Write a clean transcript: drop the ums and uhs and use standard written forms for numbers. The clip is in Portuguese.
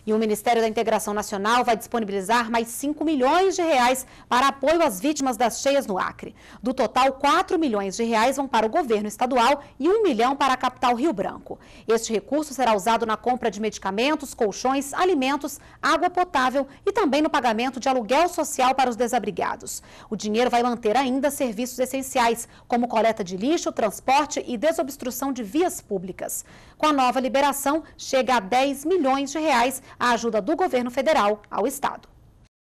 E o Ministério da Integração Nacional vai disponibilizar mais 5 milhões de reais para apoio às vítimas das cheias no Acre. Do total, 4 milhões de reais vão para o governo estadual e 1 milhão para a capital Rio Branco. Este recurso será usado na compra de medicamentos, colchões, alimentos, água potável e também no pagamento de aluguel social para os desabrigados. O dinheiro vai manter ainda serviços essenciais, como coleta de lixo, transporte e desobstrução de vias públicas. Com a nova liberação, chega a 10 milhões de reais a ajuda do governo federal ao estado.